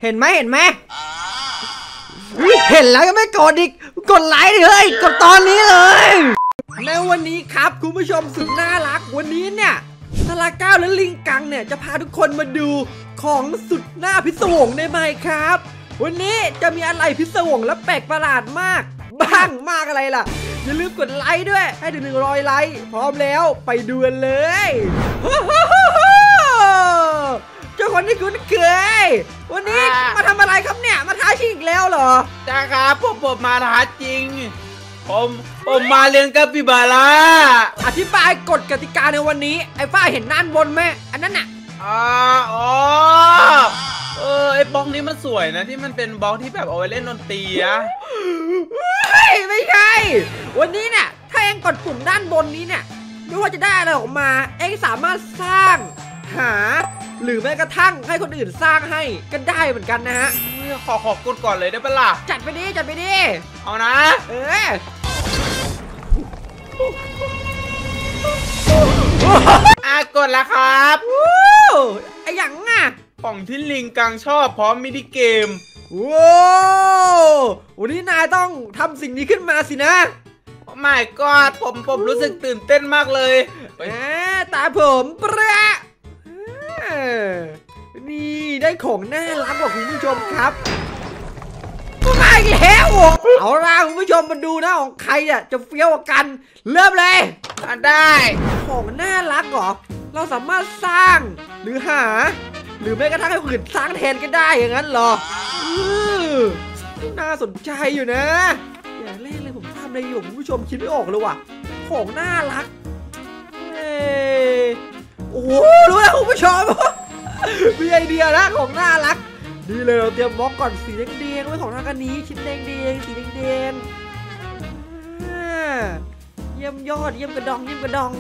เห็นไหมเห็นแล้วก็ไม่กดอีกกดไลค์เลยกดตอนนี้เลยในวันนี้ครับคุณผู้ชมสุดน่ารักวันนี้เนี่ยทาราก้าวและลิงกังเนี่ยจะพาทุกคนมาดูของสุดน่าพิศวงในไมค์ครับวันนี้จะมีอะไรพิศวงและแปลกประหลาดมากบ้างมากอะไรล่ะอย่าลืมกดไลค์ด้วยให้ถึง100 ไลค์พร้อมแล้วไปดูกันเลยเจ้าคนที่คุ้นเคยวันนี้มาทำอะไรครับเนี่ยมาท้าชิงอีกแล้วเหรอจ้าครับผมมาท้าจริงผมมาเลี้ยงกัปปิบาร่าอธิบายกฎกติกาในวันนี้ไอ้ฝ้าเห็นด้านบนไหมอันนั้นน่ะไอ้บล็อกนี้มันสวยนะที่มันเป็นบล็อกที่แบบเอาไว้เล่นดนตรีอะไม่ใช่วันนี้เนี่ยถ้าเองกดปุ่มด้านบนนี้เนี่ยไม่ว่าจะได้อะไรออกมาเองสามารถสร้างหาหรือแม้กระทั่งให้คนอื่นสร้างให้ก็ได้เหมือนกันนะฮะขอกดก่อนเลยได้ปะล่ะจัดไปดิเอานะกดแล้วครับไอ้หยังอ่ะของที่ลิงกังชอบพร้อมมินิเกมว้าววันนี้นายต้องทำสิ่งนี้ขึ้นมาสินะไม่ก็ผมรู้สึกตื่นเต้นมากเลยตาผมประนี่ได้ของน่ารักกว่าคุณผู้ชมครับมาอีกแล้วเอาล่ะคุณผู้ชมมาดูนะของใครอ่ะจะเฟี้ยวกันเริ่มเลยได้ของน่ารักเหรอเราสามารถสร้างหรือหาหรือแม้กระทั่งให้คนอื่นสร้างแทนก็ได้อย่างนั้นเหรอน่าสนใจอยู่นะอย่างแรกเลยผมทำอะไรอยู่คุณผู้ชมคิดไม่ออกเลยว่ะของน่ารักโอ้โหรู้แล้วคุณผู้ชมมีไอเดียนะของน่ารักดีเลยเราเตรียมบล็อกก่อนสีแดงๆไว้ของทางกันนี้ชิ้นแดงสีแดงเยี่ยมยอดเยี่ยมกระดอง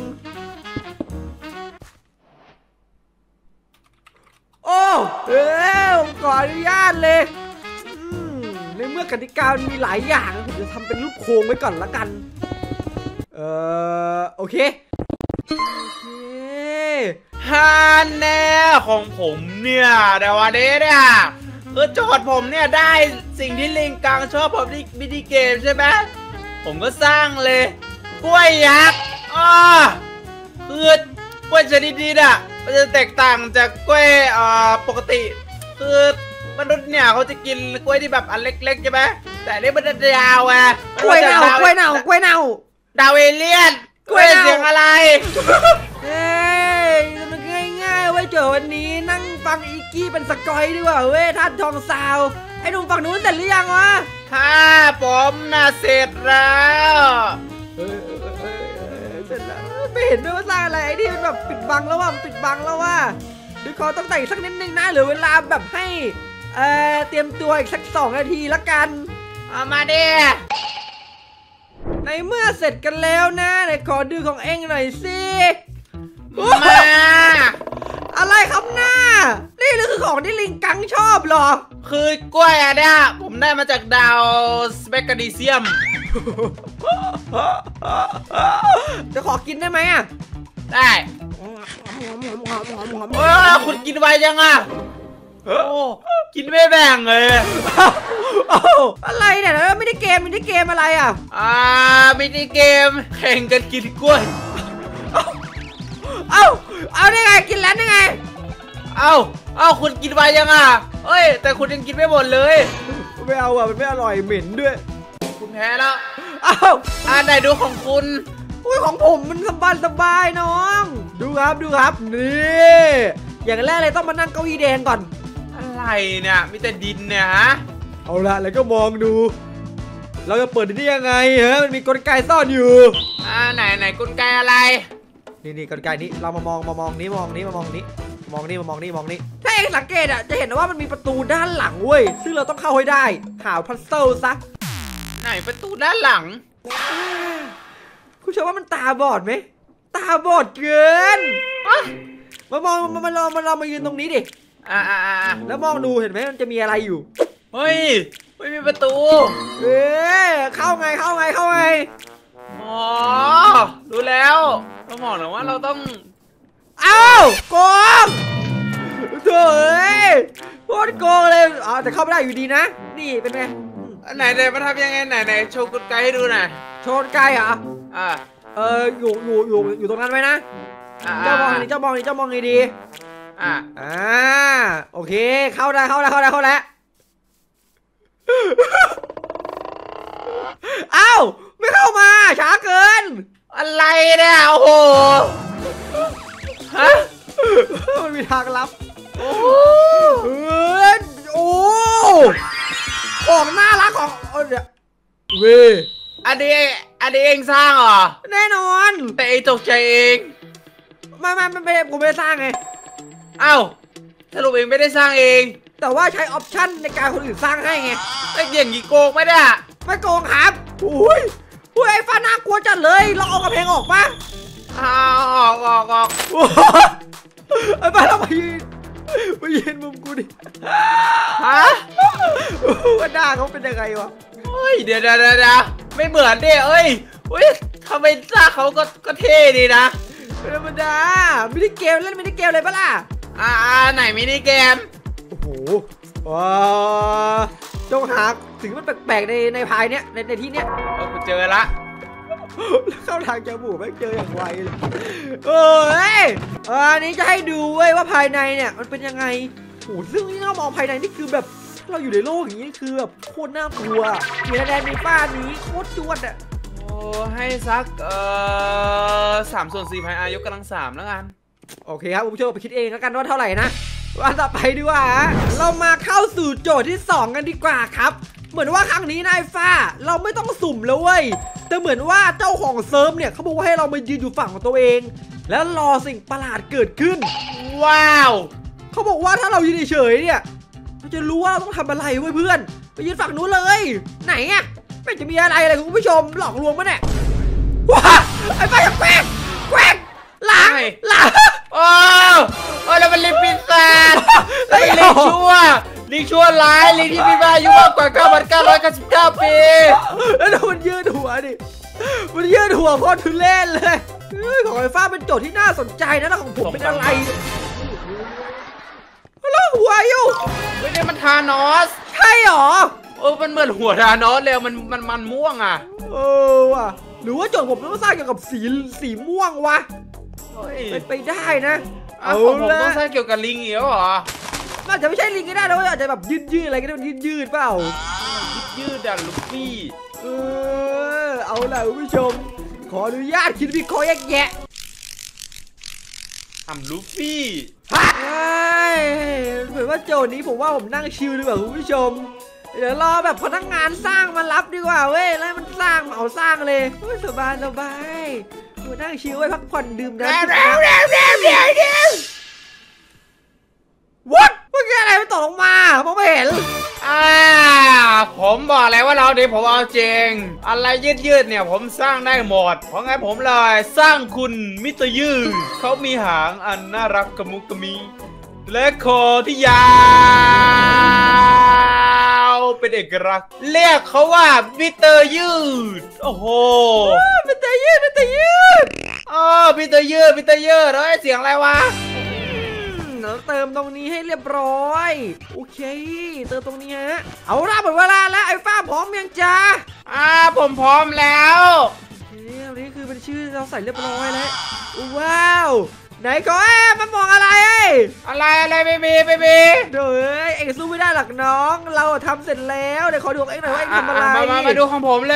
โอ้ขออนุญาตเลยในเมื่อกติกามีหลายอย่างผมจะทำเป็นรูปโครงไว้ก่อนละกันโอเคฮาแน่ของผมเนี่ยแต่วันนี้เนี่ยโจทย์ผมเนี่ยได้สิ่งที่ลิงกังชอบผมที่มินิเกมใช่ไหมผมก็สร้างเลยกล้วยยักษ์คือกล้วยชนิดนี้น่ะมันจะแตกต่างจากกล้วยปกติคือมนุษย์เนี่ยเขาจะกินกล้วยที่แบบอันเล็กๆใช่ไหมแต่นี่มันจะยาวไงกล้วยเน่าดาวเอเลียนกล้วยเสียงอะไรมันง่ายๆไว้เจอวันนี้นั่งฟังอีกี้เป็นสกอยดีกว่าเว้ยท่านทองสาวไอ้หนุ่มฝั่งนู้นเสร็จหรือยังวะผมน่ะเสร็จแล้วเสร็จแล้วไม่เห็นด้วยว่าสร้างอะไรไอ้นี่มันแบบปิดบังแล้วว่าดูเขาต้องแต่งสักนิดนึงนะหรือเวลาแบบให้เตรียมตัวอีกสัก2 นาทีละกันเอามาดิในเมื่อเสร็จกันแล้วนะไหนขอดูของเอ็งหน่อยสิมาอะไรครับหน้านี่คือของที่ลิงกังชอบหรอคือกล้วยอันเนี้ยผมได้มาจากดาวสเปกาดิเซียมจะขอกินได้ไหมอ่ะได้คุณกินไวจังอ่ะกินไม่แบ่งเลยอะไรเนี่ยแล้วมินิเกมอะไรอ่ะมินิเกมแข่งกันกินกล้วยเอาได้ไงกินแล้วได้ไงคุณกินไวยังอ่ะแต่คุณยังกินไม่หมดเลยไม่เอาอ่ะมันไม่อร่อยเหม็นด้วยคุณแพ้แล้วไหนดูของคุณของผมมันสบายน้องดูครับนี่อย่างแรกเลยต้องมานั่งเก้าอี้แดงก่อนอะไรเนี่ยมีแต่ดินเนี่ยฮะเอาละแล้วก็มองดูเราจะเปิดได้ยังไงมันมีกลไกซ่อนอยู่ไหนกลไกอะไรนี่กลไกนี้เรามามองนี้ถ้าเองสังเกตอ่ะจะเห็นว่ามันมีประตูด้านหลังเว้ยซึ่งเราต้องเข้าให้ได้หาพัซเซิลซะไหนประตูด้านหลังคุณเชื่อว่ามันตาบอดไหมตาบอดเกินมายืนตรงนี้ดิแล้วมองดูเห็นไหมมันจะมีอะไรอยู่ไม่มีประตูเข้าไงรู้แล้วเราบอกนะว่าเราต้องโกงเฮ้ยโคตรโกงเลยแต่เข้าไม่ได้อยู่ดีนะนี่เป็นไงไหนมาทำยังไงไหนโชว์กลไกให้ดูหน่อยโชว์กลไกเหรออยู่ตรงนั้นไว้นะเจ้ามองนี่ดีโอเคเข้าแล้วเอ้าไม่เข้ามาช้าเกินอะไรเนี่ยโอ้โหฮะมันมีทางลับโอ้ของน่ารักของเว้ยอันนี้เองสร้างเหรอแน่นอนแต่เองตกใจเองไม่กูไม่ได้สร้างไงเอ้าสรุปเองไม่ได้สร้างเองแต่ว่าใช้ออปชั่นในการคนอื่นสร้างให้ไงไอ้อย่างงี้โกงไม่ได้ไม่โกงครับอุ้ยไอ้ฟ้าน่ากลัวจัดเลยเราเอากระเพงออกปะออกไอ้ฟ้าเราไปยืนมุมกูดิฮะว่าหน้าเขาเป็นยังไงวะเฮ้ยเดี๋ยวไม่เหมือนดิเอ้ยทำไมหน้าเขาก็เท่ดีนะธรรมดามินิเกมเล่นมินิเกมเลยปะล่ะไหนมินิเกมโอ้โหจงหาสิ่งที่มันแปลกๆในพายเนี้ยในที่เนี้ยกูเจอละเข้าทางจมูกไม่เจออย่างไวเลยอันนี้จะให้ดูเว้ยว่าภายในเนี่ยมันเป็นยังไงโอ้ซึ่งที่เรามองภายในนี่คือแบบเราอยู่ในโลกอย่างนี้คือแบบโคตรน่ากลัวมีแดนในบ้านนี้โคตรจวดอ่ะให้สัก3/4 พายยกกำลัง 3แล้วกันโอเคครับคุณผู้ชมไปคิดเองแล้วกันว่าเท่าไหร่นะวันต่อไปดีกว่าเรามาเข้าสู่โจทย์ที่2กันดีกว่าครับเหมือนว่าครั้งนี้นายฟ้าเราไม่ต้องสุ่มแล้วเว้ยแต่เหมือนว่าเจ้าของเซิร์ฟเนี่ยเขาบอกว่าให้เรามายืนอยู่ฝั่งของตัวเองแล้วรอสิ่งประหลาดเกิดขึ้นว้าวเขาบอกว่าถ้าเรายืนเฉยๆเนี่ยเราจะรู้ว่าเราต้องทำอะไรเว้ยเพื่อนไปยืนฝั่งนู้นเลยไหนอ่ะไม่จะมีอะไรเลยคุณผู้ชมหลอกลวงมั้ยเนี่ยว้าไอ้ป้าจะแกว่งหลังโอ้แล้วมันลิงปีศาจแล้วมันลิงชั่วร้ายลิงที่มีอายุมากกว่า 9,999 ปีแล้วมันยืดหัวดิมันยืดหัวโคตรทุเรศเลยของไอ้ฟ้าเป็นโจทย์ที่น่าสนใจนะแล้วของผมเป็นอะไรแล้วหัวอยู่ไม่ได้มันธานอสใช่หรอมันเหมือนหัวธานอสเลยมันม่วงอ่ะว่ะหรือว่าโจทย์ผมต้องสร้างเกี่ยวกับสีม่วงวะเป็นไปได้นะผมต้องสร้างเกี่ยวกับลิงเหรอน่าจะไม่ใช่ลิงก็ได้นะว่าอาจจะแบบยืดอะไรก็ได้มันยืดเปล่ายืดดันลูฟี่เอาล่ะคุณผู้ชมขออนุญาตคิดวิเคราะห์แยะลูฟี่เหมือนว่าโจทย์นี้ผมว่าผมนั่งชิลดีกว่าคุณผู้ชมเดี๋ยวรอแบบพนักงานสร้างมารับดีกว่าเว้ยแล้วมันสร้างเหมาสร้างเลยสบายนั่งชิลไว้พักผ่อนดื่มน้ำวัดเมื่อกี้อะไรมันตกลงมามองไม่เห็นผมบอกแล้วว่าเราเดี๋ยวผมเอาจริงอะไรยืดเนี่ยผมสร้างได้หมดเพราะงั้นผมเลยสร้างคุณมิสเตอร์ยืดเขามีหางอันน่ารักกระมุกกระมีและคอที่ยาวเป็นเอกลักษณ์เรียกเขาว่ามิสเตอร์ยืดโอ้โหมิสเตอร์ยืดมิสเตอร์ยืดเฮ้ยเสียงอะไรวะเติมตรงนี้ให้เรียบร้อยโอเคเติมตรงนี้ฮะเอาละหมดเวลาแล้วไอ้ฟ้าพร้อมยังจ้าผมพร้อมแล้วนี่คือเป็นชื่อเราใส่เรียบร้อยแล้วว้าวไหนก็มันมองอะไรอะไรไม่มีเดี๋ยวเอ็งสู้ไม่ได้หรอกน้องเราทำเสร็จแล้วเดี๋ยวขอดูเอ็งหน่อยว่าเอ็งทำอะไรมาดูของผมเลย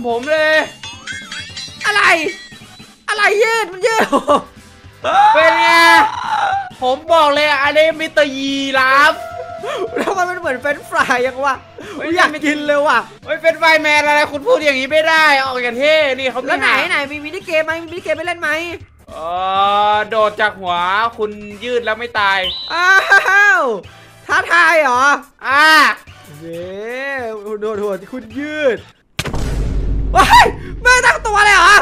อะไรยืดมันยืดเป็นไงผมบอกเลยอันนี้มิสเตอร์ยีราฟแล้วมันเหมือนเฟรนช์ฟรายยังวะอยากกินเลยว่ะเฟรนช์ฟรายแมนอะไรคุณพูดอย่างนี้ไม่ได้ออกจากเท่นี่เขาแล้วไหนมีมินิเกมไหมมีมินิเกมไม่เล่นไหมโดดจากหัวคุณยืดแล้วไม่ตายท้าทายเหรอเย้โดดหัวคุณยืดว้ายไม่ตั้งตัวเลยเหรอ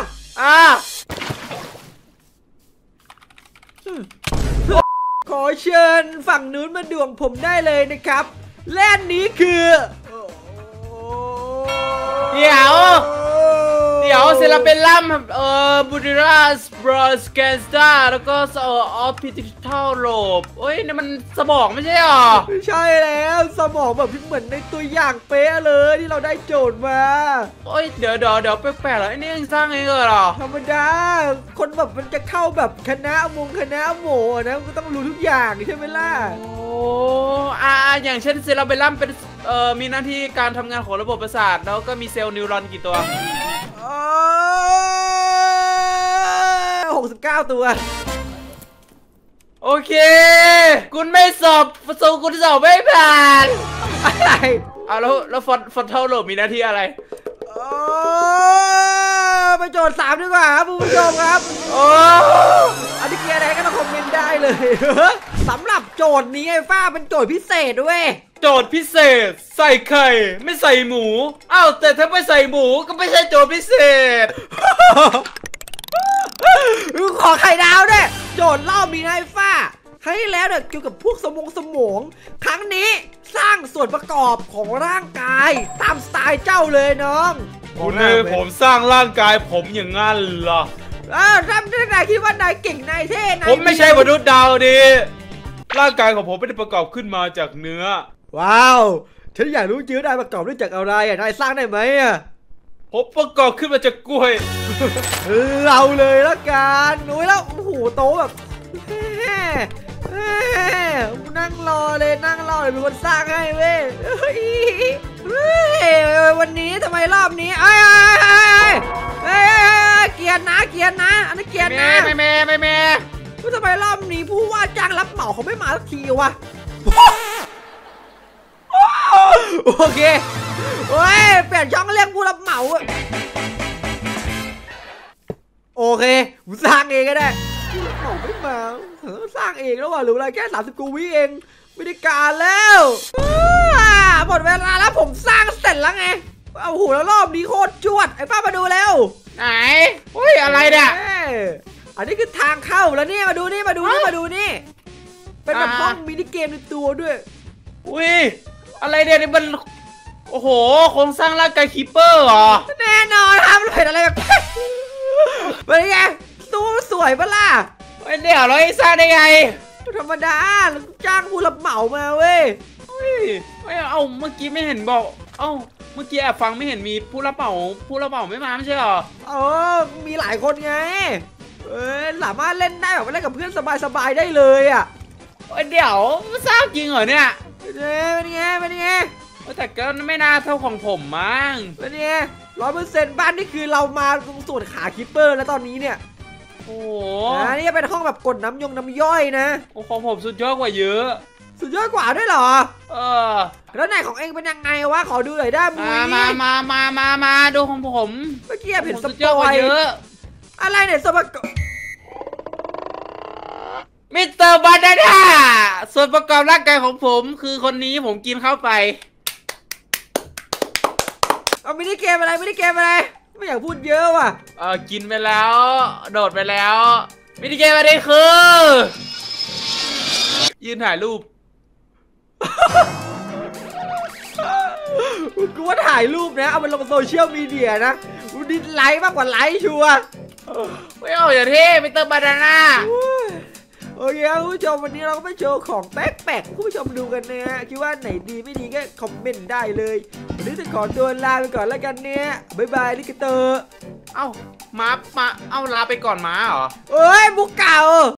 ขอเชิญฝั่งนู้นมาดวงผมได้เลยนะครับแล่นนี้คือเดี๋ดี๋ยวเซราเบลลัมบูดิราสบรอสแกนสตาแล้วก็ออฟพิทิทัลโลบเอ้ยนี่มันสมองไม่ใช่หรอไม่ใช่แล้วสมองแบบเหมือนในตัวอย่างเป๊ะเลยที่เราได้โจทย์มาเอ้ยเดี๋ยวแปลกๆเหรอไอ้นี่ยังสร้างเองเหรอธรรมดาคนแบบมันจะเข้าแบบคณะหมนะก็ต้องรู้ทุกอย่างใช่ไหมล่ะโอ้อย่างเช่นเซราเบลลัมเป็นมีหน้าที่การทำงานของระบบประสาทแล้วก็มีเซลล์นิวรอนกี่ตัว 69 ตัวโอเคคุณไม่สอบคุณสอบไม่ผ่านอะไรแล้วฟอนเทลโลมีหน้าที่อะไรไปโจทย์3ดีกว่าครับคุณผู้ชมครับอันนี้เกียร์อะไรก็ต้องคอมเมนต์ได้เลยสำหรับโจทย์นี้ไอ้ฟ้าเป็นโจทย์พิเศษด้วยโจทย์พิเศษใส่ไข่ไม่ใส่หมูอ้าวแต่ถ้าไม่ใส่หมูก็ไม่ใช่โจทย์พิเศษขอไข่ดาวด้วยโจทย์รอบนี้นะไอ้ฟ้าให้แล้วเนี่ยเกี่ยวกับพวกสมองครั้งนี้สร้างส่วนประกอบของร่างกายตามสไตล์เจ้าเลยน้องคุณให้ผมสร้างร่างกายผมอย่างงั้นเหรอทำได้ไงคิดว่านายเก่งนายเท่นายผมไม่ใช่มนุษย์ดาวดิร่างกายของผมไม่ได้ประกอบขึ้นมาจากเนื้อว้าวฉันอยากรู้จื้อนายประกอบด้วยจากอะไรนายสร้างได้ไหมผมประกอบขึ้นมาจากกล้วยเราเลยละกันโอ้ยแล้วโอ้โหโตแบบนั่งรอเลยเป็นคนสร้างให้เว้ยวันนี้ทำไมรอบนี้เกียร์นะอันนี้เกียร์นะไม่ทำไมรอบนี้ผู้ว่าจ้างรับเหมาเขาไม่มาสักทีวะโอเคเฮ้ยเปลี่ยนช่องเรียกผู้รับเหมาโอเคผมสร้างเองก็ได้ผู้รับเหมาไม่มาสร้างเองแล้วว่ะหรืออะไรแค่30 กว่าวิเองไม่ได้การแล้วหมดเวลาแล้วผมสร้างเสร็จแล้วไงโอ้โหแล้วรอบนี้โคตรจวดไอ้ป้ามาดูแล้วไหนอุ้ยอะไรเนี่ยอันนี้คือทางเข้าแล้วนี่มาดูนี่เป็นแบบห้องมินิเกมในตัวด้วยอุ้ยอะไรเนี่ยนี่มันโอ้โหโครงสร้างร่างกายคีเปอร์เหรอแน่นอนครับเห็นอะไรแบบเป็นไงตู้สวยปะล่ะไอ้เดี๋ยวเราสร้างได้ไงธรรมดาจ้างผู้รับเหมามาเว้ยไม่เอาเมื่อกี้ไม่เห็นบอกเมื่อกี้แอบฟังไม่เห็นมีผู้รับเหมาไม่มาไม่ใช่หรอมีหลายคนไงสามารถเล่นได้แบบเล่นกับเพื่อนสบายได้เลยอ่ะเดี๋ยวสร้างจริงเหรอเนี่ยเป็นไงแต่ก็ไม่น่าเท่าของผมมั้งเป็นไง100%บ้านนี่คือเรามาตรงส่วนขาคิปเปอร์แล้วตอนนี้เนี่ยโอ้นี่จะเป็นห้องแบบกดน้ำย่อยนะของผมสุดยอดกว่าเยอะสุดยอดกว่าด้วยเหรอแล้วไหนของเองเป็นยังไงวะขอดูหน่อยได้มั้ยมาดูของผมเมื่อกี้เห็นสปอยเยอะอะไรเนี่ยสปอยมิสเตอร์บานาน่าส่วนประกอบร่างกายของผมคือคนนี้ผมกินเข้าไปมินิเกมอะไรไม่อยากพูดเยอะว่ะกินไปแล้วโดดไปแล้วมินิเกมอะไรคือยืนถ่ายรูปกูว่าถ่ายรูปนะเอาไปลงโซเชียลมีเดียนะกูดิสไลค์มากกว่าไลค์ชัวร์ไม่เอาอย่างที่มิสเตอร์บานาน่าโอเคคุณผู้ชมวันนี้เราก็ไปโชว์ของแปลกๆคุณผู้ชมดูกันนะฮะคิดว่าไหนดีไม่ดีก็คอมเมนต์ได้เลยวันนี้จะขอตัวลาไปก่อนแล้วกันเนี่ยบ๊ายบายลิกเตอร์มาลาไปก่อนม้าเหรอเอ้ยบุกเก่า